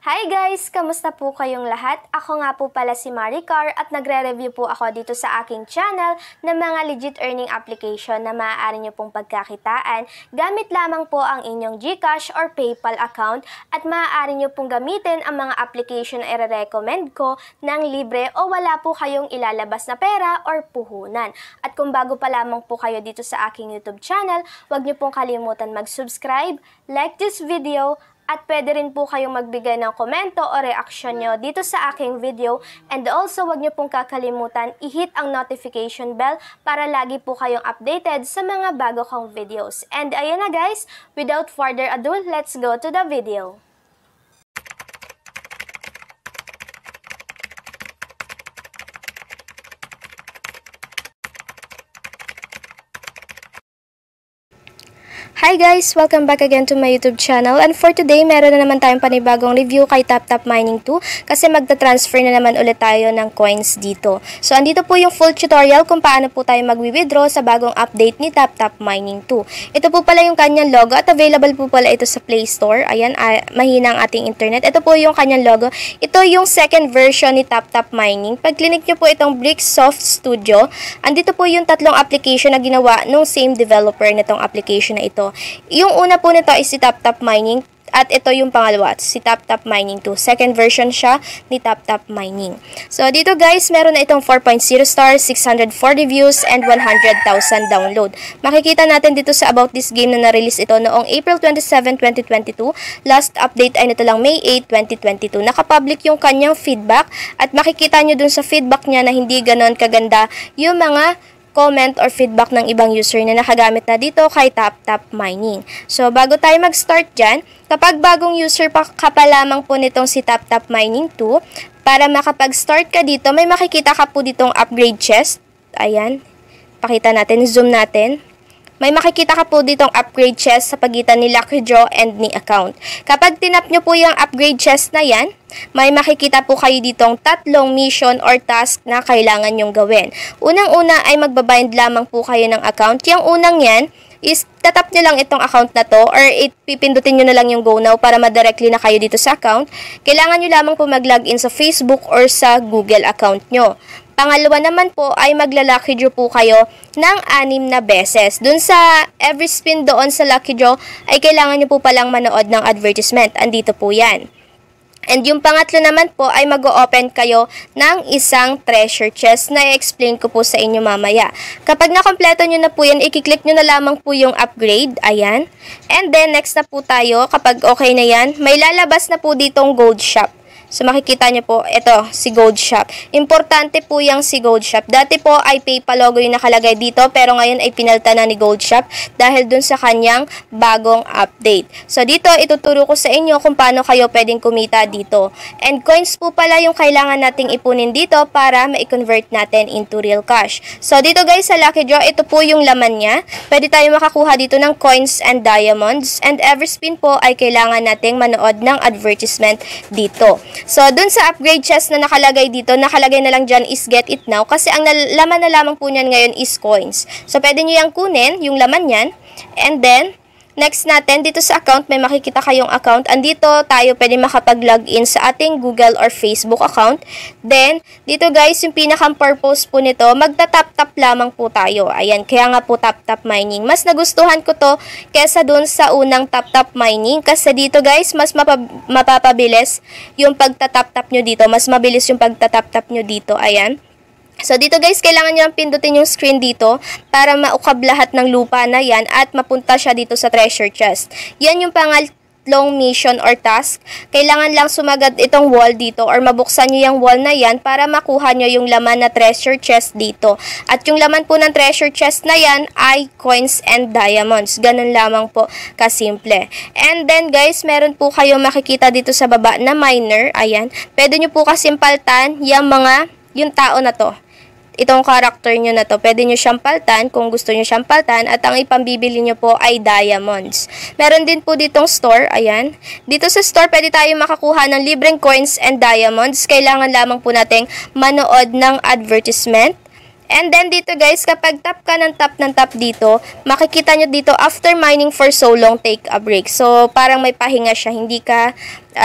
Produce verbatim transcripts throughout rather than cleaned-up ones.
Hi guys! Kamusta po kayong lahat? Ako nga po pala si Maricar at nagre-review po ako dito sa aking channel ng mga legit earning application na maaari nyo pong pagkakitaan gamit lamang po ang inyong Gcash or PayPal account at maaari nyo pong gamitin ang mga application na i-recommend ko ng libre o wala po kayong ilalabas na pera or puhunan. At kung bago pa lamang po kayo dito sa aking YouTube channel, huwag nyo pong kalimutan mag-subscribe, like this video, at pwede rin po kayong magbigay ng komento o reaksyon nyo dito sa aking video. And also, wag nyo pong kakalimutan i-hit ang notification bell para lagi po kayong updated sa mga bago kong videos. And ayan na guys, without further ado, let's go to the video. Hi guys! Welcome back again to my YouTube channel, and for today, meron na naman tayong panibagong review kay TapTap Mining two kasi magta-transfer na naman ulit tayo ng coins dito. So, andito po yung full tutorial kung paano po tayo mag-withdraw sa bagong update ni TapTap Mining two. Ito po pala yung kanyang logo at available po pala ito sa Play Store. Ayan, ah, mahina ang ating internet. Ito po yung kanyang logo. Ito yung second version ni TapTap Mining. Pag click nyo po itong Bricksoft Studio, andito po yung tatlong application na ginawa ng same developer nitong application na ito. Yung una po nito is si TapTap Mining at ito yung pangalawa, si TapTap Mining two. Second version siya ni TapTap Mining. So dito guys, meron na itong four point zero stars, six hundred forty views, and one hundred thousand download. Makikita natin dito sa About This Game na na-release ito noong April twenty-seventh, twenty twenty-two. Last update ay nito lang May eighth, twenty twenty-two. Nakapublic yung kanyang feedback at makikita nyo dun sa feedback niya na hindi ganon kaganda yung mga comment or feedback ng ibang user na nakagamit na dito kay TapTap Mining. So, bago tayo mag-start dyan, kapag bagong user pa ka pa lamang po nitong si TapTap Mining two, para makapag-start ka dito, may makikita ka po ditong upgrade chest. Ayan. Pakita natin, zoom natin. May makikita ka po ditong upgrade chest sa pagitan ni Lucky Draw and ni account. Kapag tinap nyo po yung upgrade chest na yan, may makikita po kayo ditong tatlong mission or task na kailangan nyong gawin. Unang-una ay magbabind lamang po kayo ng account. Yung unang yan is tatap nyo lang itong account na to or ipipindutin nyo na lang yung go now para ma-directly na kayo dito sa account. Kailangan nyo lamang po mag-login sa Facebook or sa Google account nyo. Pangalawa naman po ay magla-lucky draw po kayo ng anim na beses. Dun sa every spin doon sa lucky draw ay kailangan nyo po palang manood ng advertisement. Andito po yan. And yung pangatlo naman po ay mag-o-open kayo ng isang treasure chest na i-explain ko po sa inyo mamaya. Kapag nakompleto nyo na po yan, i-click nyo na lamang po yung upgrade. Ayan. And then next na po tayo, kapag okay na yan, may lalabas na po ditong gold shop. So, makikita nyo po, ito, si Gold Shop. Importante po yung si Gold Shop. Dati po ay PayPal logo yung nakalagay dito, pero ngayon ay pinalta na ni Gold Shop dahil dun sa kanyang bagong update. So, dito, ituturo ko sa inyo kung paano kayo pwedeng kumita dito. And coins po pala yung kailangan nating ipunin dito para ma-convert natin into real cash. So, dito guys, sa Lucky Draw, ito po yung laman niya. Pwede tayo makakuha dito ng coins and diamonds. And every spin po ay kailangan nating manood ng advertisement dito. So, dun sa upgrade chest na nakalagay dito, nakalagay na lang dyan is get it now kasi ang laman na lamang po niyan ngayon is coins. So, pwede nyo yung kunin, yung laman yan. And then, next natin, dito sa account, may makikita kayong account. Andito tayo pwede makapag-login sa ating Google or Facebook account. Then, dito guys, yung pinakang-purpose po nito, magta-tap-tap lamang po tayo. Ayan, kaya nga po tap-tap mining. Mas nagustuhan ko to kesa dun sa unang tap-tap mining. Kasi dito guys, mas mapab mapapabilis yung pagta-tap-tap nyo dito. Mas mabilis yung pagta-tap-tap nyo dito. Ayan. So, dito guys, kailangan nyo lang pindutin yung screen dito para maukab lahat ng lupa na yan at mapunta siya dito sa treasure chest. Yan yung pangatlong mission or task. Kailangan lang sumagad itong wall dito or mabuksan nyo yung wall na yan para makuha nyo yung laman na treasure chest dito. At yung laman po ng treasure chest na yan ay coins and diamonds. Ganun lamang po kasimple. And then guys, meron po kayo makikita dito sa baba na miner. Ayan. Pwede nyo po kasimpaltan yung mga, yung tao na to. Itong character nyo na to, pwede nyo siyang paltan kung gusto nyo siyang paltan at ang ipambibili nyo po ay diamonds. Meron din po ditong store, ayan. Dito sa store, pwede tayo makakuha ng libreng coins and diamonds. Kailangan lamang po nating manood ng advertisement. And then dito guys, kapag tap ka ng tap ng tap dito, makikita nyo dito, after mining for so long, take a break. So, parang may pahinga siya. Hindi ka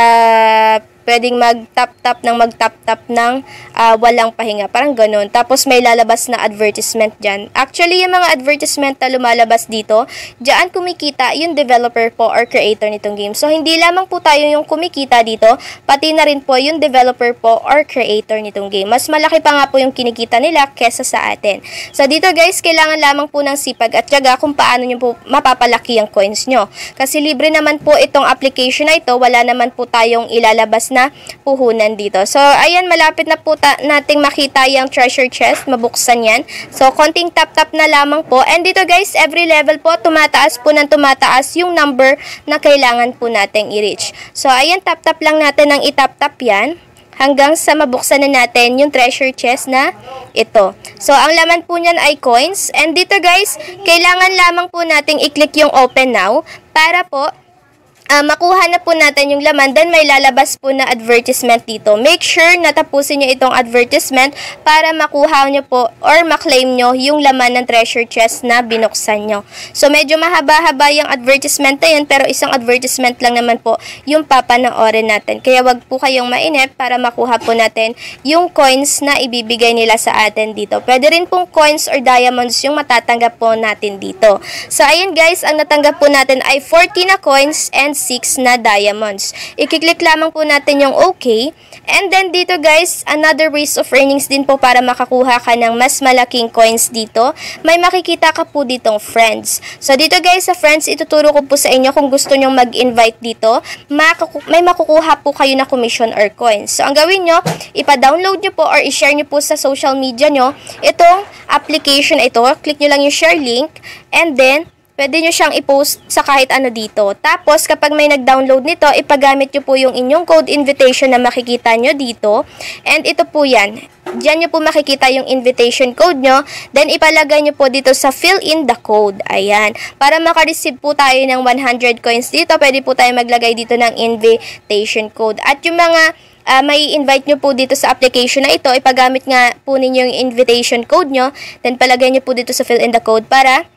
uh, pwedeng mag-tap-tap ng mag-tap-tap ng uh, walang pahinga. Parang ganun. Tapos may lalabas na advertisement dyan. Actually, yung mga advertisement na lumalabas dito, dyan kumikita yung developer po or creator nitong game. So, hindi lamang po tayo yung kumikita dito, pati na rin po yung developer po or creator nitong game. Mas malaki pa nga po yung kinikita nila kesa sa atin. So, dito guys, kailangan lamang po ng sipag at tiyaga kung paano nyo po mapapalaki ang coins nyo. Kasi libre naman po itong application na ito. Wala naman po tayong ilalabas na na puhunan dito. So, ayan, malapit na po nating makita yung treasure chest. Mabuksan yan. So, konting tap-tap na lamang po. And dito guys, every level po, tumataas po ng tumataas yung number na kailangan po nating i-reach. So, ayan, tap-tap lang natin ng itap-tap yan hanggang sa mabuksan na natin yung treasure chest na ito. So, ang laman po niyan ay coins. And dito guys, kailangan lamang po nating i-click yung open now para po Uh, makuha na po natin yung laman, then may lalabas po na advertisement dito. Make sure na tapusin nyo itong advertisement para makuha nyo po or maklaim nyo yung laman ng treasure chest na binuksan nyo. So, medyo mahaba-haba yung advertisement na yun, pero isang advertisement lang naman po yung papanoorin natin. Kaya wag po kayong mainip para makuha po natin yung coins na ibibigay nila sa atin dito. Pwede rin pong coins or diamonds yung matatanggap po natin dito. So, ayun guys, ang natanggap po natin ay forty na coins and six na diamonds. I-click lamang po natin yung okay. And then dito guys, another ways of earnings din po para makakuha ka ng mas malaking coins dito. May makikita ka po ditong friends. So dito guys sa friends, ituturo ko po sa inyo kung gusto nyong mag-invite dito. May makukuha po kayo na commission or coins. So ang gawin nyo, ipa-download nyo po or i-share nyo po sa social media nyo itong application ito. Click nyo lang yung share link and then pwede nyo siyang i-post sa kahit ano dito. Tapos, kapag may nag-download nito, ipagamit nyo po yung inyong code invitation na makikita nyo dito. And ito po yan. Diyan nyo po makikita yung invitation code nyo. Then, ipalagay nyo po dito sa fill in the code. Ayan. Para makareceive po tayo ng one hundred coins dito, pwede po tayo maglagay dito ng invitation code. At yung mga Uh, may invite nyo po dito sa application na ito, ipagamit nga po ninyo yung invitation code nyo. Then, palagay nyo po dito sa fill in the code para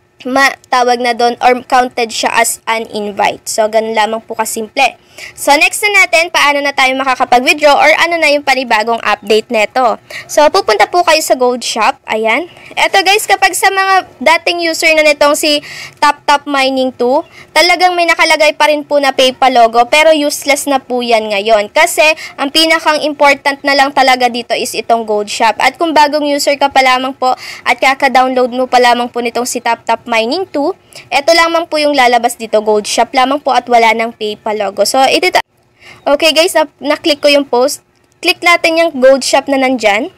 matawag na doon or counted siya as an invite. So, ganun lamang po kasimple. So, next na natin, paano na tayo makakapag-withdraw or ano na yung panibagong update neto. So, pupunta po kayo sa Gold Shop. Ayan. Eto guys, kapag sa mga dating user na nitong si TapTap Mining two, talagang may nakalagay pa rin po na PayPal logo, pero useless na po yan ngayon. Kasi, ang pinakang important na lang talaga dito is itong Gold Shop. At kung bagong user ka pa lamang po at kaka-download mo pa lamang po nitong si TapTap Mining two, eto lamang po yung lalabas dito, Gold Shop lamang po at wala ng PayPal logo. So, ito. Okay guys, na-click ko yung post. Click natin yung Gold Shop na nandyan.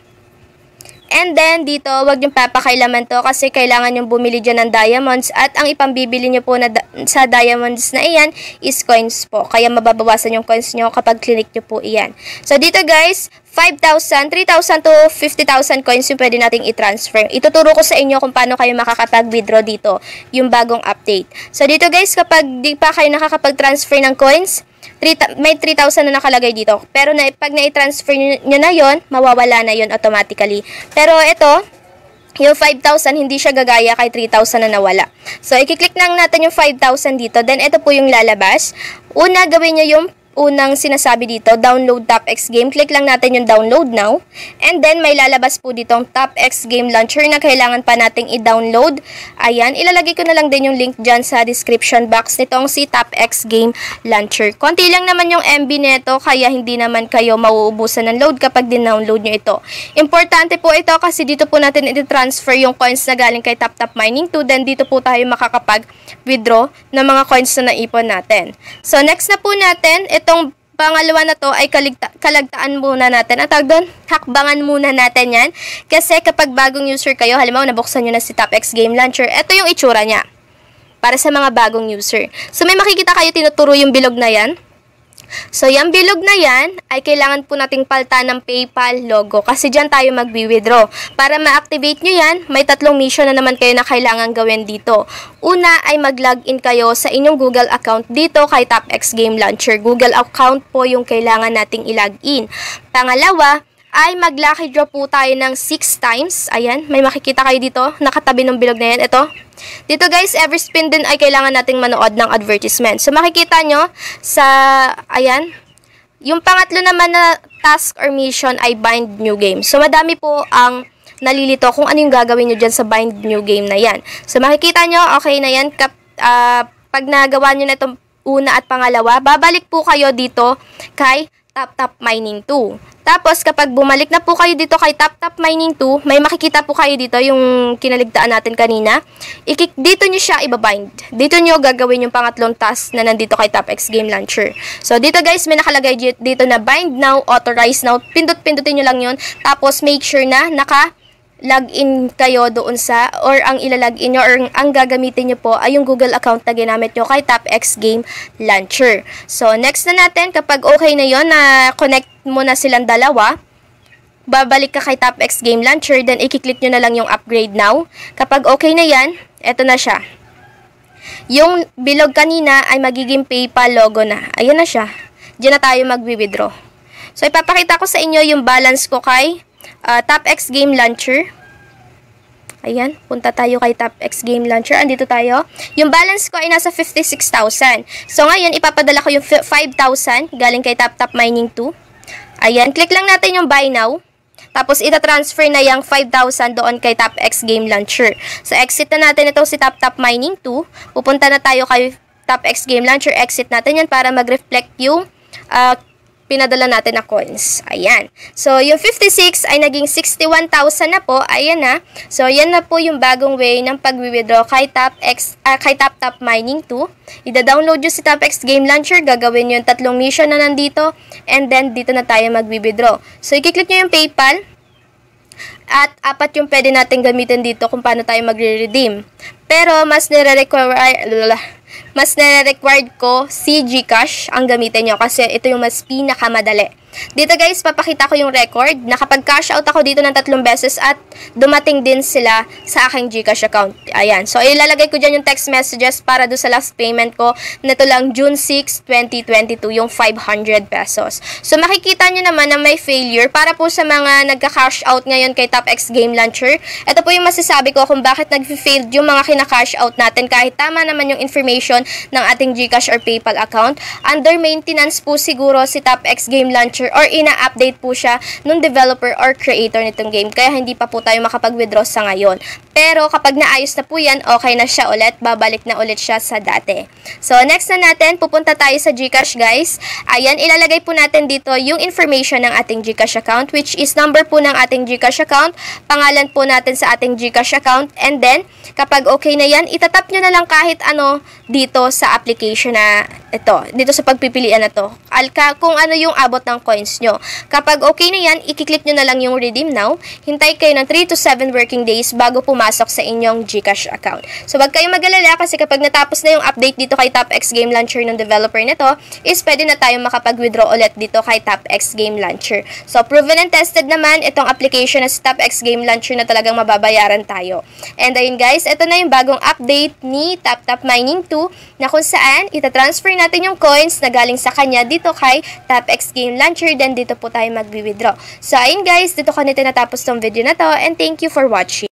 And then, dito, wag niyong papakailaman to kasi kailangan yung bumili dyan ng diamonds at ang ipambibili niyo po na da sa diamonds na iyan is coins po. Kaya mababawasan yung coins niyo kapag clinic niyo po iyan. So, dito guys, five thousand, three thousand to fifty thousand coins yung pwede nating i-transfer. Ituturo ko sa inyo kung paano kayo makakapag-withdraw dito, yung bagong update. So, dito guys, kapag di pa kayo nakakapag-transfer ng coins, may three thousand na nakalagay dito. Pero na, pag na-transfer nyo na yon, mawawala na yon automatically. Pero ito, yung five thousand, hindi siya gagaya kay three thousand na nawala. So, i-click lang natin yung five thousand dito. Then, ito po yung lalabas. Una, gawin nyo yung unang sinasabi dito, download TapX Game. Click lang natin yung download now. And then, may lalabas po ditong TapX Game Launcher na kailangan pa nating i-download. Ayan, ilalagay ko na lang din yung link dyan sa description box nitong si TapX Game Launcher. Konti lang naman yung M B neto, kaya hindi naman kayo mauubusan ng load kapag din-download nyo ito. Importante po ito kasi dito po natin i-transfer yung coins na galing kay TapTap Mining two. Then, dito po tayo makakapag-withdraw ng mga coins na naipon natin. So, next na po natin, ito itong pangalawa na to ay kaligta kalagtaan muna natin. Ang tawag doon, hakbangan muna natin yan. Kasi kapag bagong user kayo, halimbawa nabuksan nyo na si TapX Game Launcher, ito yung itsura niya. Para sa mga bagong user. So may makikita kayo tinuturo yung bilog na yan. So, yung bilog na yan, ay kailangan po nating palta ng PayPal logo. Kasi dyan tayo mag-withdraw. Para ma-activate nyo yan, may tatlong mission na naman kayo na kailangan gawin dito. Una ay mag-login kayo sa inyong Google account dito kay TapX Game Launcher. Google account po yung kailangan nating i-login. Pangalawa, ay mag-lucky draw po tayo ng six times. Ayan, may makikita kayo dito, nakatabi ng bilog na yan. Ito. Dito guys, every spin din ay kailangan nating manood ng advertisement. So makikita nyo sa, ayan, yung pangatlo naman na task or mission ay bind new game. So madami po ang nalilito kung ano yung gagawin nyo dyan sa bind new game na yan. So makikita nyo, okay na yan. Kap, uh, pag nagawa nyo na itong una at pangalawa, babalik po kayo dito kay Tap Tap Mining two. Tapos, kapag bumalik na po kayo dito kay Tap Tap Mining two, may makikita po kayo dito yung kinaligtaan natin kanina. Ikik dito nyo siya ibabind. Dito nyo gagawin yung pangatlong task na nandito kay TapX Game Launcher. So, dito guys, may nakalagay dito na bind now, authorize now. Pindot-pindutin nyo lang yun. Tapos, make sure na naka login kayo doon sa, or ang ilalagin nyo, or ang gagamitin nyo po ay yung Google account na ginamit nyo kay TapX Game Launcher. So, next na natin, kapag okay na yon na connect mo na silang dalawa, babalik ka kay TapX Game Launcher, then i-click nyo na lang yung upgrade now. Kapag okay na yan, eto na siya. Yung bilog kanina ay magiging PayPal logo na. Ayan na siya. Diyan na tayo mag-withdraw. So, ipapakita ko sa inyo yung balance ko kay Uh, TapX Game Launcher. Ayan, punta tayo kay TapX Game Launcher. Andito tayo. Yung balance ko ay nasa fifty-six thousand. So, ngayon, ipapadala ko yung five thousand galing kay Tap Tap Mining two. Ayan, click lang natin yung buy now. Tapos, ita-transfer na yung five thousand doon kay TapX Game Launcher. So, exit na natin itong si Tap Tap Mining two. Pupunta na tayo kay TapX Game Launcher. Exit natin yan para mag-reflect yung uh, pinadala natin na coins. Ayan. So, yung fifty-six ay naging sixty-one thousand na po. Ayan na. So, yan na po yung bagong way ng pag-withdraw kay TapX, uh, kay Tap Tap Mining two. Ida-download nyo si TapX Game Launcher. Gagawin nyo yung tatlong mission na nandito. And then, dito na tayo mag-withdraw. So, i-click nyo yung PayPal. At apat yung pwede natin gamitin dito kung paano tayo magre-redeem. Pero, mas nire-require... mas nare-required ko si Gcash ang gamitin nyo kasi ito yung mas pinakamadali. Dito guys, papakita ko yung record na kapag cash out ako dito ng tatlong beses at dumating din sila sa aking Gcash account. Ayan. So, ilalagay ko dyan yung text messages para do sa last payment ko. Nito lang June sixth, twenty twenty-two, yung five hundred pesos. So, makikita nyo naman na may failure para po sa mga nagka-cash out ngayon kay TapX Game Launcher. Ito po yung masasabi ko kung bakit nag-failed yung mga kina-cash out natin kahit tama naman yung information ng ating Gcash or PayPal account. Under maintenance po siguro si TapX Game Launcher or ina-update po siya nung developer or creator nitong game. Kaya hindi pa po tayo makapag-withdraw sa ngayon. Pero kapag naayos na po yan, okay na siya ulit. Babalik na ulit siya sa dati. So, next na natin, pupunta tayo sa Gcash guys. Ayan, ilalagay po natin dito yung information ng ating Gcash account, which is number po ng ating Gcash account, pangalan po natin sa ating Gcash account, and then, kapag okay na yan, itatap nyo na lang kahit ano dito sa application na ito, dito sa pagpipilian na to. Alka, kung ano yung abot ng coins nyo. Kapag okay na yan, i-click nyo na lang yung redeem now. Hintay kayo ng three to seven working days bago pumasok sa inyong Gcash account. So, wag kayong mag-alala kasi kapag natapos na yung update dito kay TapX Game Launcher ng developer nito, is pwede na tayong makapag-withdraw ulit dito kay TapX Game Launcher. So, proven and tested naman itong application na si TapX Game Launcher na talagang mababayaran tayo. And ayun guys, ito na yung bagong update ni Tap Tap Mining two na kung saan itatransfer natin yung coins na galing sa kanya dito kay TapX Game Launcher, then dito po tayo mag-withdraw. So, ayun guys, dito ko na tinatapos tong video na to, and thank you for watching.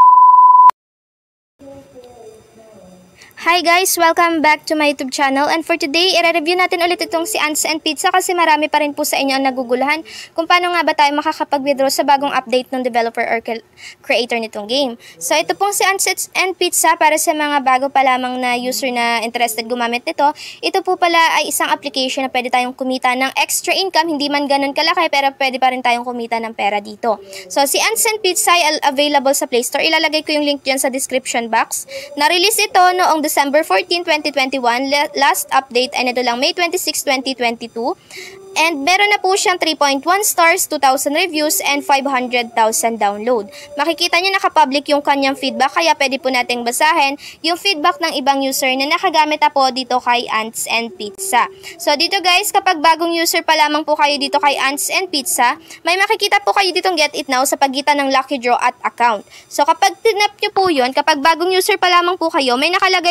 Hi guys! Welcome back to my YouTube channel, and for today, i-review natin ulit itong si Ants and Pizza kasi marami pa rin po sa inyo ang naguguluhan kung paano nga ba tayo makakapag-withdraw sa bagong update ng developer or creator nitong game. So ito pong si Ants and Pizza para sa mga bago pa lamang na user na interested gumamit nito. Ito po pala ay isang application na pwede tayong kumita ng extra income, hindi man ganun kalaki pero pwede pa rin tayong kumita ng pera dito. So si Ants and Pizza ay available sa Play Store. Ilalagay ko yung link dyan sa description box. Na-release ito noong December fourteenth, twenty twenty-one. Last update ay nito lang May twenty-sixth, twenty twenty-two. And meron na po siyang three point one stars, two thousand reviews, and five hundred thousand download. Makikita nyo nakapublic yung kanyang feedback, kaya pwede po nating basahin yung feedback ng ibang user na nakagamit na po dito kay Ants and Pizza. So dito guys, kapag bagong user pa lamang po kayo dito kay Ants and Pizza, may makikita po kayo ditong Get It Now sa pagitan ng Lucky Draw at account. So kapag tinap nyo po yun, kapag bagong user pa lamang po kayo, may nakalagay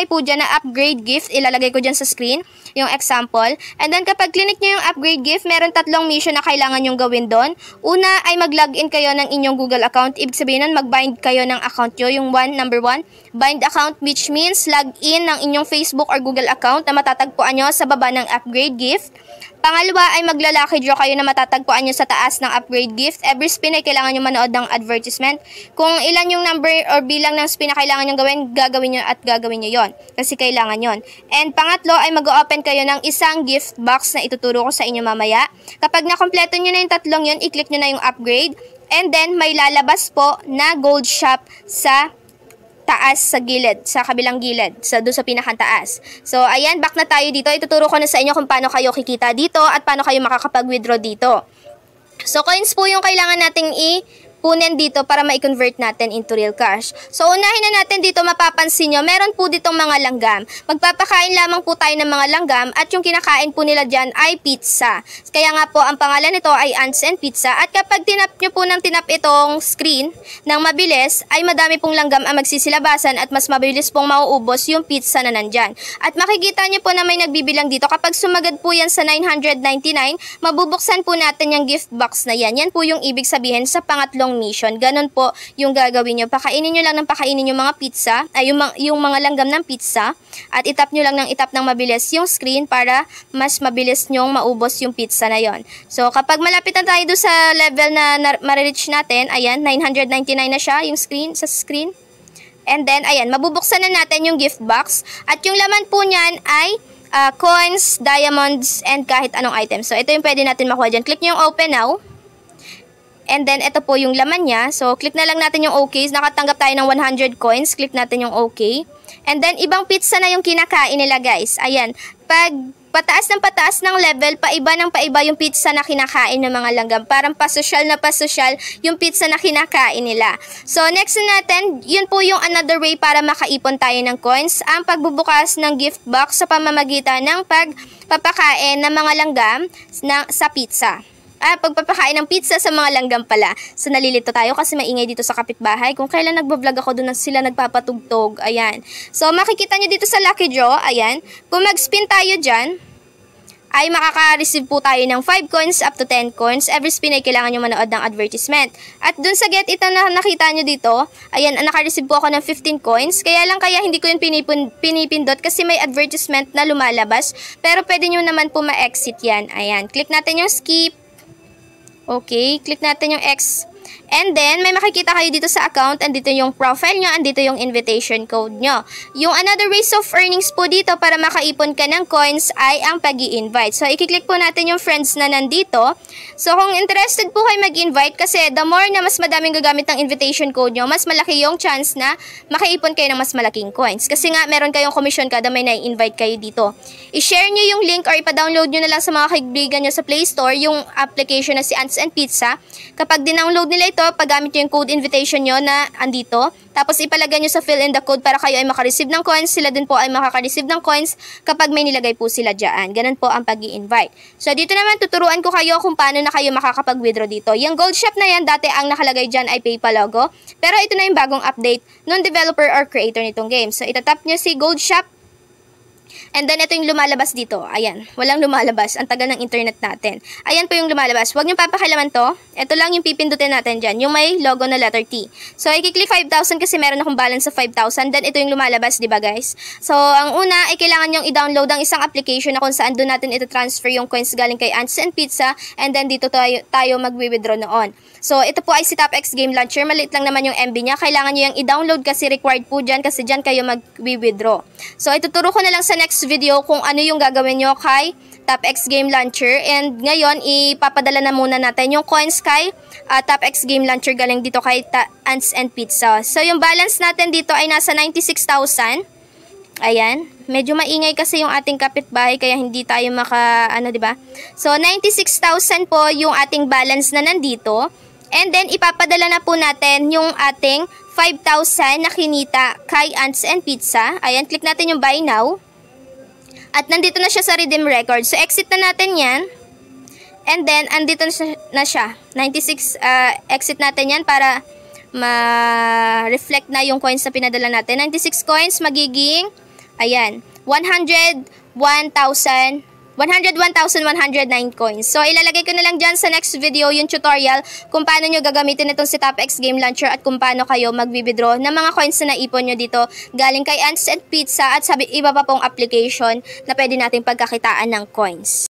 po dyan na upgrade gift. Ilalagay ko dyan sa screen yung example. And then kapag clinic nyo yung upgrade gift, meron tatlong mission na kailangan nyong gawin doon. Una ay mag-login kayo ng inyong Google account. Ibig sabihin nun, mag-bind kayo ng account nyo. Yung one, number one, bind account, which means log in ng inyong Facebook or Google account na matatagpuan nyo sa baba ng upgrade gift. Pangalawa ay maglalaki draw kayo na matatagpuan nyo sa taas ng upgrade gift. Every spin ay kailangan nyo manood ng advertisement. Kung ilan yung number or bilang ng spin na kailangan nyo gawin, gagawin nyo at gagawin nyo yon. Kasi kailangan yon. And pangatlo ay mag-open kayo ng isang gift box na ituturo ko sa inyo mamaya. Kapag nakompleto nyo na yung tatlong yon, i-click nyo na yung upgrade. And then may lalabas po na gold shop sa taas sa gilid, sa kabilang gilid, sa doon sa pinakantaas. So, ayan, back na tayo dito. Ituturo ko na sa inyo kung paano kayo kikita dito at paano kayo makakapag-withdraw dito. So, coins po yung kailangan nating i-punin dito para ma-convert natin into real cash. So, unahin na natin dito, mapapansin nyo, meron po ditong mga langgam. Magpapakain lamang po tayo ng mga langgam at yung kinakain po nila dyan ay pizza. Kaya nga po, ang pangalan nito ay Ants and Pizza. At kapag tinap nyo po ng tinap itong screen ng mabilis, ay madami pong langgam ang magsisilabasan at mas mabilis pong mauubos yung pizza na nandyan. At makikita nyo po na may nagbibilang dito. Kapag sumagad po yan sa nine hundred ninety-nine, mabubuksan po natin yung gift box na yan. Yan po yung ibig sabihin sa pangatlong mission. Ganon po yung gagawin nyo. Pakainin nyo lang ng pakainin yung mga pizza, ay yung, yung mga langgam ng pizza, at itap nyo lang ng itap ng mabilis yung screen para mas mabilis nyong maubos yung pizza na yon. So, kapag malapit na tayo doon sa level na, na ma-reach natin, ayan, nine hundred ninety-nine na siya, yung screen, sa screen. And then, ayan, mabubuksan na natin yung gift box. At yung laman po niyan ay uh, coins, diamonds, and kahit anong item. So, ito yung pwede natin makuha dyan. Click nyo yung open now. And then, ito po yung laman niya. So, click na lang natin yung OK. Nakatanggap tayo ng one hundred coins. Click natin yung OK. And then, ibang pizza na yung kinakain nila, guys. Ayan. Pag pataas ng pataas ng level, paiba ng paiba yung pizza na kinakain ng mga langgam. Parang pasosyal na pasosyal yung pizza na kinakain nila. So, next natin, yun po yung another way para makaipon tayo ng coins. Ang pagbubukas ng gift box sa pamamagitan ng pagpapakain ng mga langgam na, sa pizza. Ah, pagpapakain ng pizza sa mga langgam pala. So, nalilito tayo kasi maingay dito sa kapitbahay. Kung kailan nagbablog ako, doon sila nagpapatugtog. Ayan. So, makikita nyo dito sa lucky draw. Ayan. Kung mag-spin tayo dyan, ay makaka-receive po tayo ng five coins up to ten coins. Every spin ay kailangan nyo manood ng advertisement. At dun sa get ito na nakita nyo dito, ayan, naka-receive po ako ng fifteen coins. Kaya lang kaya hindi ko yun pinipin, pinipindot kasi may advertisement na lumalabas. Pero pwede nyo naman po ma-exit yan. Ayan. Click natin yung skip. Okay, click natin yung X. And then, may makikita kayo dito sa account, andito yung profile nyo, andito yung invitation code nyo. Yung another ways of earnings po dito para makaipon ka ng coins ay ang pag-i-invite. So, i-click po natin yung friends na nandito. So, kung interested po kayo mag-invite, kasi the more na mas madaming gagamit ng invitation code nyo, mas malaki yung chance na makaipon kayo ng mas malaking coins. Kasi nga, meron kayong commission kada may na-invite kayo dito. I-share nyo yung link or ipa-download nyo na lang sa mga kaibigan nyo sa Play Store yung application na si Ants and Pizza. Kapag dinownload nila ito, paggamit nyo yung code invitation nyo na andito, tapos ipalagay nyo sa fill in the code para kayo ay makareceive ng coins, sila din po ay makaka-receive ng coins kapag may nilagay po sila dyan. Ganun po ang pag-i-invite. So, dito naman tuturuan ko kayo kung paano na kayo makakapag-withdraw dito. Yung gold shop na yan, dati ang nakalagay dyan ay PayPal logo, pero ito na yung bagong update ng developer or creator nitong game. So, itatap nyo si gold shop. And then, ito yung lumalabas dito. Ayan. Walang lumalabas. Ang tagal ng internet natin. Ayan po yung lumalabas. Huwag nyo papakilaman to. Ito lang yung pipindutin natin dyan. Yung may logo na letter T. So, i-click five thousand kasi meron akong balance sa five thousand. Then, ito yung lumalabas, di ba guys? So, ang una ay kailangan nyong i-download ang isang application na kung saan doon natin ito transfer yung coins galing kay Ants and Pizza. And then, dito tayo, tayo mag-withdraw noon. So, ito po ay si Top X Game Launcher. Maliit lang naman yung M B niya. Kailangan nyo yung i-download kasi required po dyan kasi dyan kayo mag-withdraw. So, ituturo ko na lang sa next video kung ano yung gagawin nyo kay Top X Game Launcher. And ngayon, ipapadala na muna natin yung coins kay uh, Top X Game Launcher galing dito kay Ants and Pizza. So, yung balance natin dito ay nasa ninety-six thousand. Ayan. Medyo maingay kasi yung ating kapitbahay kaya hindi tayo maka, ano, diba? So, ninety-six thousand po yung ating balance na nandito. And then, ipapadala na po natin yung ating five thousand na kinita kay Ants and Pizza. Ayan, click natin yung buy now. At nandito na siya sa redeem record. So, exit na natin yan. And then, andito na siya. ninety-six, uh, exit natin yan para ma-reflect na yung coins na pinadala natin. ninety-six coins, magiging Ayan, one hundred one thousand one hundred one thousand one hundred nine coins. So, ilalagay ko na lang dyan sa next video yung tutorial kung paano nyo gagamitin itong si TopX Game Launcher at kung paano kayo mag-withdraw ng mga coins na naipon nyo dito galing kay Ants and Pizza at sabi iba pa pong application na pwede nating pagkakitaan ng coins.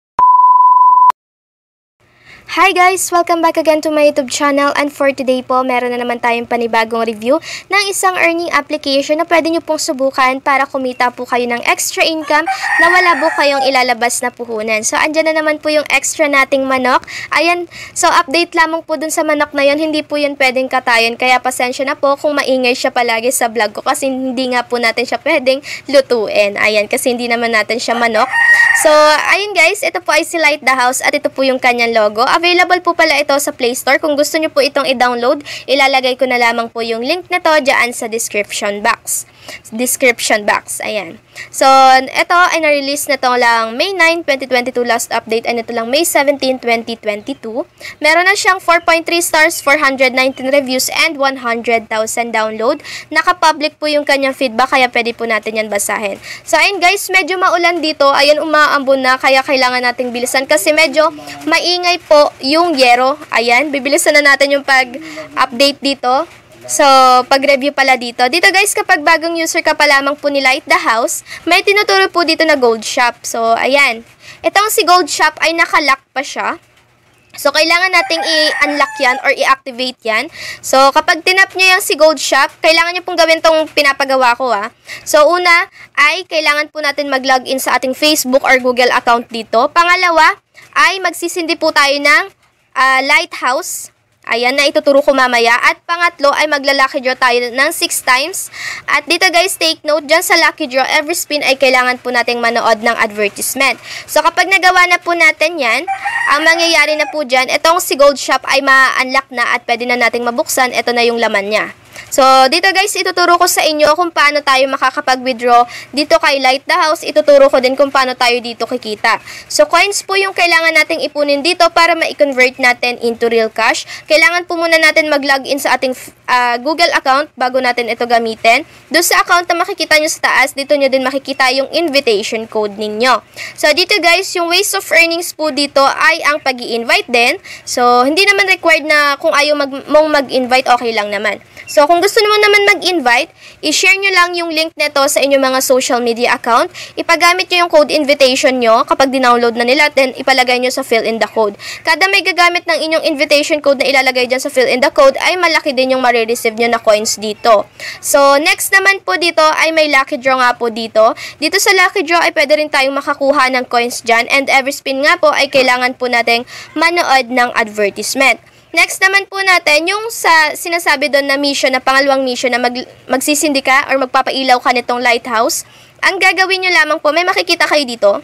Hi guys! Welcome back again to my YouTube channel, and for today po, meron na naman tayong panibagong review ng isang earning application na pwede nyo pong subukan para kumita po kayo ng extra income na wala po kayong ilalabas na puhunan. So, andyan na naman po yung extra nating manok. Ayan, so update lamang po dun sa manok na yun, hindi po yun pwedeng katayin, kaya pasensya na po kung maingay siya palagi sa vlog ko kasi hindi nga po natin siya pwedeng lutuin. Ayan, kasi hindi naman natin siya manok. So, ayun guys, ito po ay si Light the House at ito po yung kanyang logo. Available po pala ito sa Play Store. Kung gusto nyo po itong i-download, ilalagay ko na lamang po yung link na to dyan sa description box. Description box. Ayan. So, ito ay na-release na to lang May ninth, twenty twenty-two last update, and ito lang May seventeenth, twenty twenty-two. Meron na siyang four point three stars, four hundred nineteen reviews, and one hundred thousand download. Naka-public po yung kanyang feedback, kaya pwede po natin yan basahin. So, ayun guys, medyo maulan dito. Ayan, umaambon na, kaya kailangan nating bilisan kasi medyo maingay po yung yero. Ayan, bibilisan na natin yung pag-update dito. So, pag-review pala dito. Dito guys, kapag bagong user ka pa lamang po ni Light the House, may tinuturo po dito na gold shop. So, ayan. Itong si gold shop ay nakalock pa siya. So, kailangan nating i-unlock yan or i-activate yan. So, kapag tinap nyo yung si gold shop, kailangan nyo pong gawin tong pinapagawa ko ah. So, una ay kailangan po natin mag-login sa ating Facebook or Google account dito. Pangalawa ay magsisindi po tayo ng uh, Lighthouse. Ayan, na ituturo ko mamaya. At pangatlo ay magla-lucky draw tayo ng six times. At dito guys, take note, dyan sa lucky draw, every spin ay kailangan po nating manood ng advertisement. So kapag nagawa na po natin yan, ang mangyayari na po dyan, itong si gold shop ay ma-unlock na at pwede na nating mabuksan. Ito na yung laman niya. So, dito guys, ituturo ko sa inyo kung paano tayo makakapag-withdraw dito kay Light the House. Ituturo ko din kung paano tayo dito kikita. So, coins po yung kailangan nating ipunin dito para ma-convert natin into real cash. Kailangan po muna natin mag-login sa ating uh, Google account bago natin ito gamitin. Doon sa account na makikita nyo sa taas, dito nyo din makikita yung invitation code ninyo. So, dito guys, yung ways of earnings po dito ay ang pag-i-invite din. So, hindi naman required na kung ayaw mag mong mag-invite, okay lang naman. So, kung gusto mo naman mag-invite, i-share nyo lang yung link nito sa inyong mga social media account. Ipagamit nyo yung code invitation nyo kapag dinownload na nila, then ipalagay nyo sa fill in the code. Kada may gagamit ng inyong invitation code na ilalagay dyan sa fill in the code, ay malaki din yung marireceive nyo na coins dito. So, next naman po dito ay may lucky draw nga po dito. Dito sa lucky draw ay pwede rin tayong makakuha ng coins dyan, and every spin nga po ay kailangan po nating manood ng advertisement. Next naman po natin, yung sa sinasabi doon na mission, na pangalawang mission na mag, magsisindi ka or magpapailaw ka nitong lighthouse. Ang gagawin nyo lamang po, may makikita kayo dito.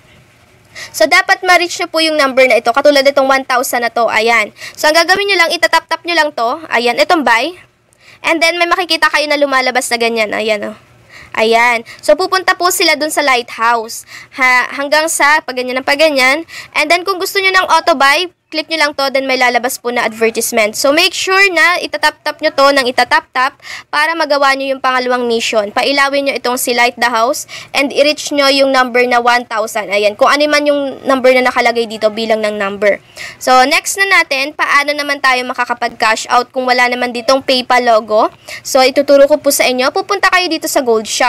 So, dapat ma-reach nyo po yung number na ito. Katulad itong one thousand na to. Ayan. So, ang gagawin nyo lang, itatap-tap nyo lang to. Ayan, itong buy. And then, may makikita kayo na lumalabas na ganyan. Ayan, oh. Ayan. So, pupunta po sila dun sa lighthouse. Ha, hanggang sa paganyan ng paganyan. And then, kung gusto nyo ng auto-buy, click nyo lang to, then may lalabas po na advertisement. So, make sure na itatap-tap nyo to ng itatap-tap para magawa nyo yung pangalawang mission. Pailawin nyo itong si Light the House and i-reach nyo yung number na one thousand. Ayan. Kung ano man yung number na nakalagay dito bilang ng number. So, next na natin, paano naman tayo makakapag-cash out kung wala naman ditong PayPal logo. So, ituturo ko po sa inyo. Pupunta kayo dito sa Gold Shop.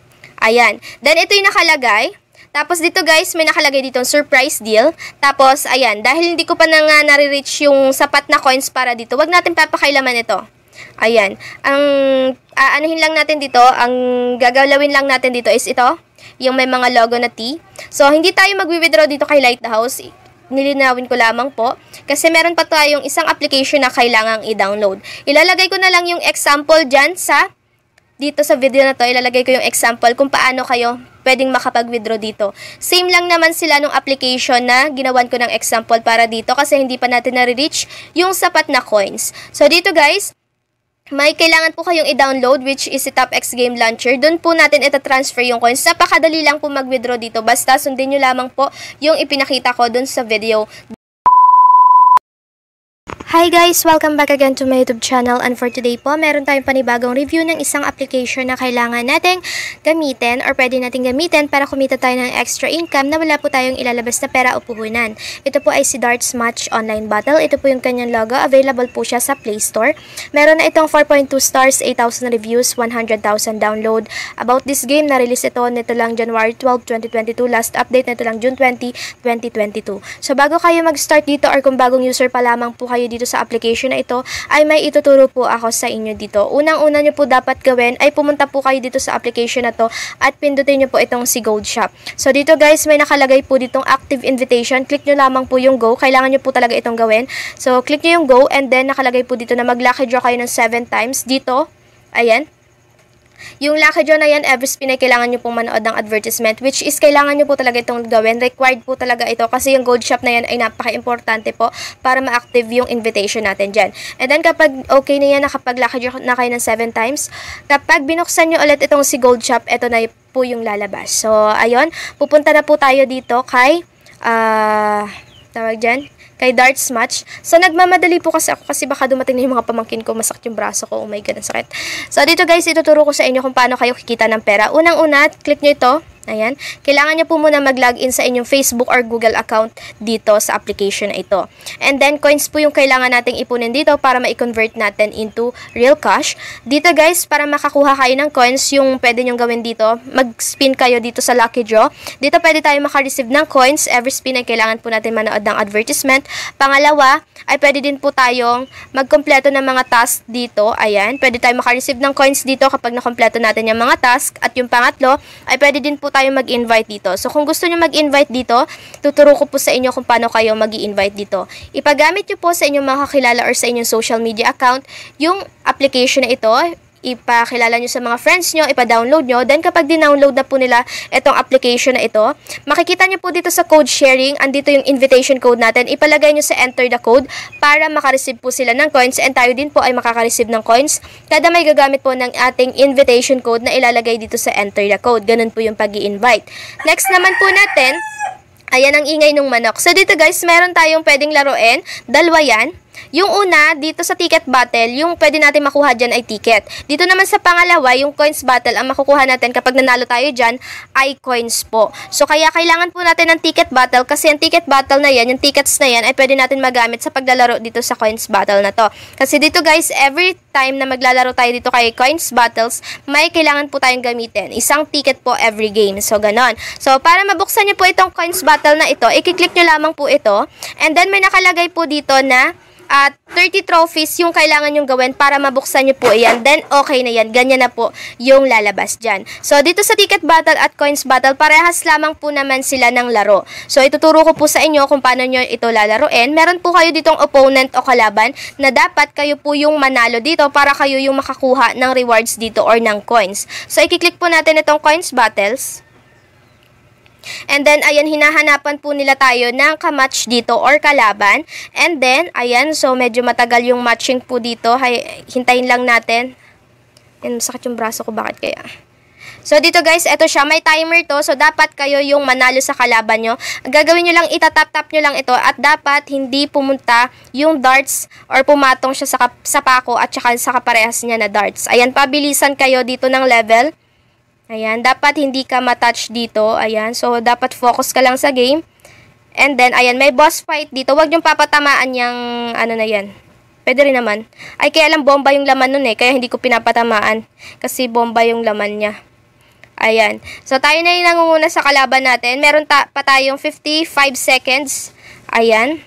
Ayan. Then, ito yung nakalagay. Tapos dito guys, may nakalagay dito surprise deal. Tapos, ayan, dahil hindi ko pa na nga nare-reach yung sapat na coins para dito, wag natin papakailaman ito. Ayan. Ang aanuhin lang natin dito, ang gagalawin lang natin dito is ito, yung may mga logo na T. So, hindi tayo mag-withdraw dito kay Light the House. Nilinawin ko lamang po. Kasi meron pa tayong isang application na kailangang i-download. Ilalagay ko na lang yung example dyan sa dito sa video na to, ilalagay ko yung example kung paano kayo pwedeng makapag-withdraw dito. Same lang naman sila nung application na ginawan ko ng example para dito kasi hindi pa natin na-reach yung sapat na coins. So, dito guys, may kailangan po kayong i-download which is si TopX Game Launcher. Doon po natin ita-transfer yung coins. Napakadali lang po mag-withdraw dito. Basta sundin nyo lamang po yung ipinakita ko doon sa video. Hi guys! Welcome back again to my YouTube channel, and for today po, meron tayong panibagong review ng isang application na kailangan nating gamitin or pwede nating gamitin para kumita tayo ng extra income na wala po tayong ilalabas na pera o puhunan. Ito po ay si Darts Match Online Battle. Ito po yung kanyang logo. Available po siya sa Play Store. Meron na itong four point two stars, eight thousand reviews, one hundred thousand download. About this game, na-release ito nito lang January twelfth, twenty twenty-two. Last update nito lang June twentieth, twenty twenty-two. So bago kayo mag-start dito or kung bagong user pa lamang po kayo dito dito sa application na ito, ay may ituturo po ako sa inyo dito. Unang-una nyo po dapat gawin ay pumunta po kayo dito sa application na to at pindutin nyo po itong si Gold Shop. So dito guys, may nakalagay po ditong active invitation. Click nyo lamang po yung go. Kailangan nyo po talaga itong gawin. So click nyo yung go and then nakalagay po dito na mag-lucky draw kayo ng seven times. Dito, ayan. Yung lucky draw na yan, every spin ay kailangan nyo pong manood ng advertisement, which is kailangan nyo po talaga itong gawin. Required po talaga ito kasi yung gold shop na yan ay napaka-importante po para ma-active yung invitation natin dyan. And then kapag okay na yan, nakapag lucky draw na kayo ng seven times, kapag binuksan nyo ulit itong si gold shop, ito na po yung lalabas. So, ayun, pupunta na po tayo dito kay, ah, uh, tawag dyan, kay Darts Match. So, nagmamadali po kasi ako kasi baka dumating na yung mga pamangkin ko, masakit yung braso ko. Oh my God, ang sakit. So, dito guys, ituturo ko sa inyo kung paano kayo kikita ng pera. Unang-una, click nyo ito. Ayan. Kailangan nyo po muna mag-login sa inyong Facebook or Google account dito sa application na ito. And then, coins po yung kailangan nating ipunin dito para ma-convert natin into real cash. Dito guys, para makakuha kayo ng coins, yung pwede nyong gawin dito, mag-spin kayo dito sa lucky draw. Dito pwede tayo maka-receive ng coins. Every spin ay kailangan po natin manood ng advertisement. Pangalawa, ay pwede din po tayong magkompleto ng mga task dito. Ayan. Pwede tayo maka-receive ng coins dito kapag nakompleto natin yung mga task. At yung pangatlo, ay pwede din po tayo mag-invite dito. So, kung gusto nyo mag-invite dito, tuturo ko po sa inyo kung paano kayo mag-invite dito. Ipagamit nyo po sa inyong mga kakilala or sa inyong social media account yung application na ito. Ipakilala nyo sa mga friends nyo, ipa-download nyo. Then, kapag din-download na po nila itong application na ito, makikita nyo po dito sa code sharing, andito yung invitation code natin. Ipalagay nyo sa enter the code para makareceive po sila ng coins and tayo din po ay makaka-receive ng coins. Kada may gagamit po ng ating invitation code na ilalagay dito sa enter the code. Ganun po yung pag-i-invite. Next naman po natin, ayan ang ingay ng manok. So, dito guys, meron tayong pwedeng laruin. Dalawa yan. Yung una, dito sa ticket battle, yung pwede natin makuha dyan ay ticket. Dito naman sa pangalawa, yung coins battle, ang makukuha natin kapag nanalo tayo dyan ay coins po. So, kaya kailangan po natin ng ticket battle kasi yung ticket battle na yan, yung tickets na yan, ay pwede natin magamit sa paglalaro dito sa coins battle na to. Kasi dito guys, every time na maglalaro tayo dito kay coins battles, may kailangan po tayong gamitin. Isang ticket po every game. So, ganon. So, para mabuksan nyo po itong coins battle na ito, i-click nyo lamang po ito. And then, may nakalagay po dito na at thirty trophies yung kailangan yung gawin para mabuksan nyo po yan. Then, okay na yan. Ganyan na po yung lalabas dyan. So, dito sa ticket battle at coins battle, parehas lamang po naman sila ng laro. So, ituturo ko po sa inyo kung paano nyo ito lalaroin. Meron po kayo ditong opponent o kalaban na dapat kayo po yung manalo dito para kayo yung makakuha ng rewards dito or ng coins. So, i-click po natin itong coins battles. And then, ayan, hinahanapan po nila tayo ng kamatch dito or kalaban. And then, ayan, so medyo matagal yung matching po dito. Hay, hintayin lang natin. Yan, sakit yung braso ko, bakit kaya? So, dito guys, eto siya, may timer to. So, dapat kayo yung manalo sa kalaban nyo. Gagawin nyo lang, itatap-tap nyo lang ito. At dapat hindi pumunta yung darts or pumatong siya sa, sa pako at saka sa kaparehas niya na darts. Ayan, pabilisan kayo dito ng level. Ayan, dapat hindi ka matouch dito. Ayan, so dapat focus ka lang sa game. And then, ayan, may boss fight dito. Huwag yung papatamaan yung, ano na yan. Pwede rin naman. Ay, kaya lang bomba yung laman nun eh. Kaya hindi ko pinapatamaan. Kasi bomba yung laman niya. Ayan. So, tayo na yung nangunguna sa kalaban natin. Meron ta pa tayong fifty-five seconds. Ayan.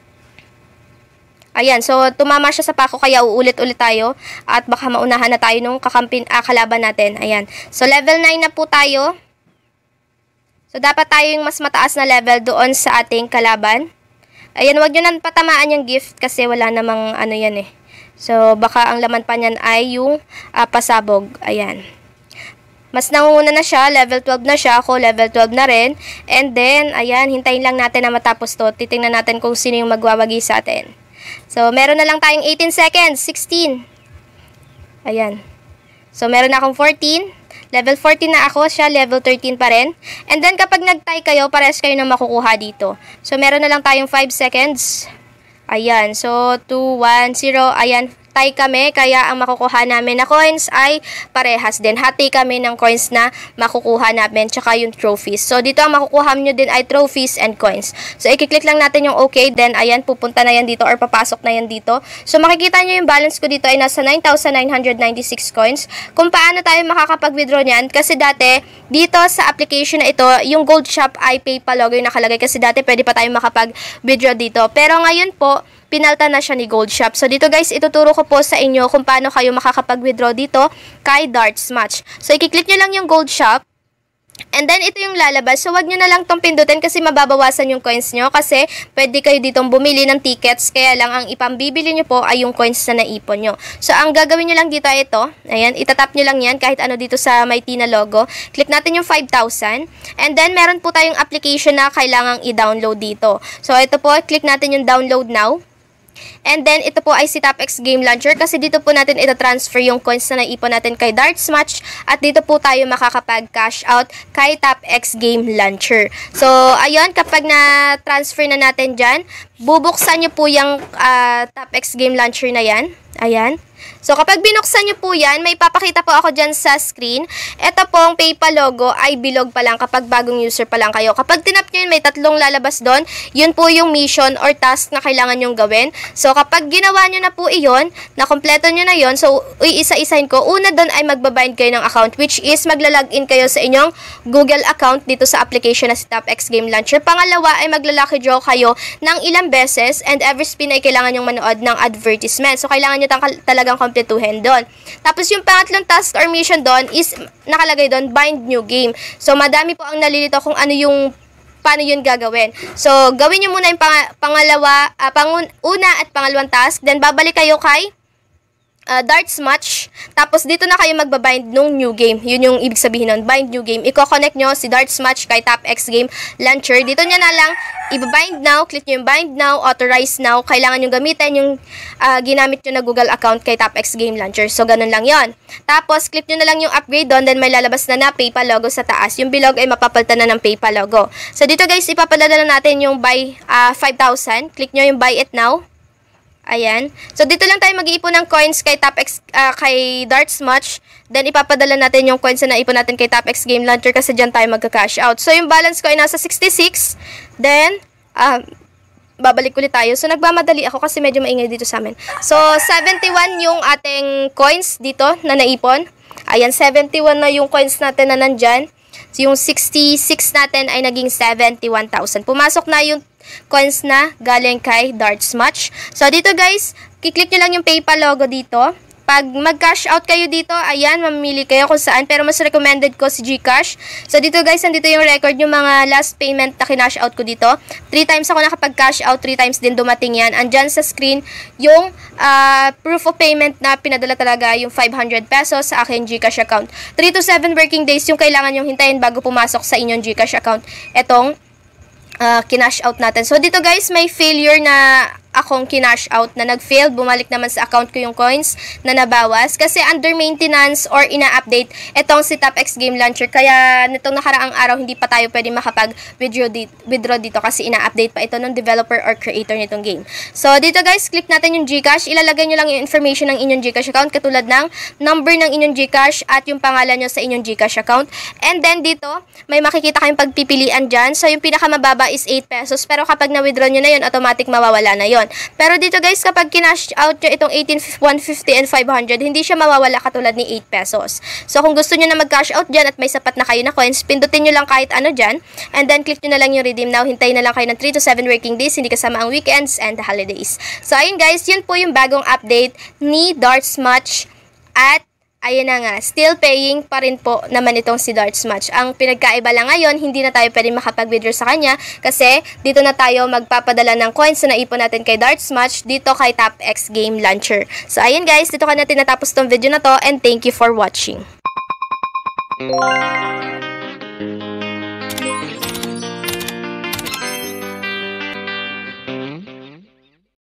Ayan, so tumama siya sa pako kaya uulit-ulit tayo at baka maunahan na tayo nung kakampin, ah, kalaban natin. Ayan. So level nine na po tayo. So dapat tayo yung mas mataas na level doon sa ating kalaban. Ayan, wag nyo nang patamaan yung gift kasi wala namang ano yan eh. So baka ang laman pa niyan ay yung uh, pasabog. Ayan. Mas nangunguna na siya, level twelve na siya, ako level twelve na rin. And then, ayan, hintayin lang natin na matapos to. Titingnan natin kung sino yung magwawagi sa atin. So, meron na lang tayong eighteen seconds, sixteen. Ayan. So, meron na akong fourteen. Level fourteen na ako, siya level thirteen pa rin. And then, kapag nag-tie kayo, parehas kayo na makukuha dito. So, meron na lang tayong five seconds. Ayan. So, two, one, zero. Ayan. Tie kami, kaya ang makukuha namin na coins ay parehas din. Hati kami ng coins na makukuha namin, tsaka yung trophies. So, dito ang makukuha nyo din ay trophies and coins. So, i-click lang natin yung okay, then, ayan, pupunta na yan dito or papasok na yan dito. So, makikita nyo yung balance ko dito ay nasa nine thousand nine hundred ninety-six coins. Kung paano tayo makakapag-withdraw niyan, kasi dati, dito sa application na ito, yung gold shop ay PayPal logo yung nakalagay, kasi dati pwede pa tayo makapag-withdraw dito. Pero ngayon po, pinalta na siya ni Gold Shop. So, dito guys, ituturo ko po sa inyo kung paano kayo makakapag-withdraw dito kay Darts Match. So, i-click nyo lang yung Gold Shop. And then, ito yung lalabas. So, wag nyo na lang tong pindutin kasi mababawasan yung coins nyo. Kasi, pwede kayo ditong bumili ng tickets. Kaya lang, ang ipambibili nyo po ay yung coins na naipon nyo. So, ang gagawin nyo lang dito ay ito. Ayan, itatap nyo lang yan kahit ano dito sa may Tina logo. Click natin yung five thousand. And then, meron po tayong application na kailangang i-download dito. So, ito po, click natin yung download now. And then, ito po ay si TapX Game Launcher kasi dito po natin ita-transfer yung coins na naipon natin kay Darts Match at dito po tayo makakapag-cash out kay TapX Game Launcher. So, ayun, kapag na-transfer na natin dyan, bubuksan nyo po yung uh, TapX Game Launcher na yan. Ayan. So, kapag binuksan nyo po yan, may papakita po ako dyan sa screen. Ito pong PayPal logo ay bilog pa lang kapag bagong user pa lang kayo. Kapag tinap nyo yun, may tatlong lalabas doon. Yun po yung mission or task na kailangan nyong gawin. So, kapag ginawa nyo na po iyon, na kompleto nyo na yon, so, isa-isahin ko. Una doon ay magbabind kayo ng account, which is maglalagin kayo sa inyong Google account dito sa application na si TapX Game Launcher. Pangalawa ay maglalaki draw kayo ng ilang beses and every spin ay kailangan nyong manood ng advertisement. So, kailangan nyo talagang kompletuhin doon. Tapos yung pangatlong task or mission doon is nakalagay doon, bind new game. So, madami po ang nalilito kung ano yung paano yun gagawin. So, gawin nyo muna yung pang pangalawa, uh, panguna at pangalawang task. Then, babalik kayo kay Uh, Darts Match. Tapos, dito na kayo magbabind nung new game. Yun yung ibig sabihin nun. Bind new game. Iko-connect nyo si Darts Match kay TapX Game Launcher. Dito nyo na lang i-bind now. Click nyo yung bind now. Authorize now. Kailangan nyo gamitin yung uh, ginamit nyo na Google account kay TapX Game Launcher. So, ganun lang yon. Tapos, click nyo na lang yung upgrade doon. Then, may lalabas na na PayPal logo sa taas. Yung bilog ay mapapalitan na ng PayPal logo. So, dito guys, ipapadala na natin yung buy uh, five thousand. Click nyo yung buy it now. Ayan. So, dito lang tayo mag-iipon ng coins kay TapX, uh, kay Darts Match. Then, ipapadala natin yung coins na naipon natin kay TapX Game Launcher kasi dyan tayo magka-cash out. So, yung balance ko ay nasa sixty-six. Then, um, babalik ulit tayo. So, nagmamadali ako kasi medyo maingay dito sa amin. So, seventy-one yung ating coins dito na naipon. Ayan, seventy-one na yung coins natin na nandyan. So, yung sixty-six natin ay naging seventy-one thousand. Pumasok na yung coins na galing kay Darts Match. So, dito guys, kiklik nyo lang yung PayPal logo dito. Pag mag-cash out kayo dito, ayan, mamili kayo kung saan. Pero mas recommended ko si Gcash. So, dito guys, nandito yung record yung mga last payment na kinash out ko dito. three times ako nakapag-cash out, three times din dumating yan. Andyan sa screen yung uh, proof of payment na pinadala talaga yung five hundred pesos sa aking Gcash account. three to seven working days yung kailangan yung hintayin bago pumasok sa inyong Gcash account. Etong uh, kinash out natin. So, dito guys, may failure na akong kinash out na nag-fail, bumalik naman sa account ko yung coins na nabawas kasi under maintenance or ina-update itong si TapX Game Launcher, kaya nitong nakaraang araw hindi pa tayo pwede makapag-withdraw dito, withdraw dito kasi ina-update pa ito ng developer or creator nitong game. So dito guys, click natin yung Gcash, ilalagay nyo lang yung information ng inyong Gcash account katulad ng number ng inyong Gcash at yung pangalan nyo sa inyong Gcash account, and then dito may makikita kayong pagpipilian dyan. So yung pinakamababa is eight pesos, pero kapag na-withdraw nyo na yun, automatic mawawala na yun. Pero dito guys, kapag kinash out nyo itong eighteen, one fifty, and five hundred, hindi siya mawawala katulad ni eight pesos. So kung gusto nyo na mag-cash out dyan at may sapat na kayo na coins, pindutin nyo lang kahit ano dyan, and then click nyo na lang yung redeem now. Hintayin na lang kayo ng three to seven working days, hindi kasama ang weekends and the holidays. So ayun guys, yun po yung bagong update ni Darts Match, at ayun na nga, still paying pa rin po naman itong si Darts Match. Ang pinagkaiba lang ngayon, hindi na tayo pwede makapag-withdraw sa kanya kasi dito na tayo magpapadala ng coins na naipon natin kay Darts Match dito kay TapX Game Launcher. So ayun guys, dito ka natin natapos tong video na to, and thank you for watching.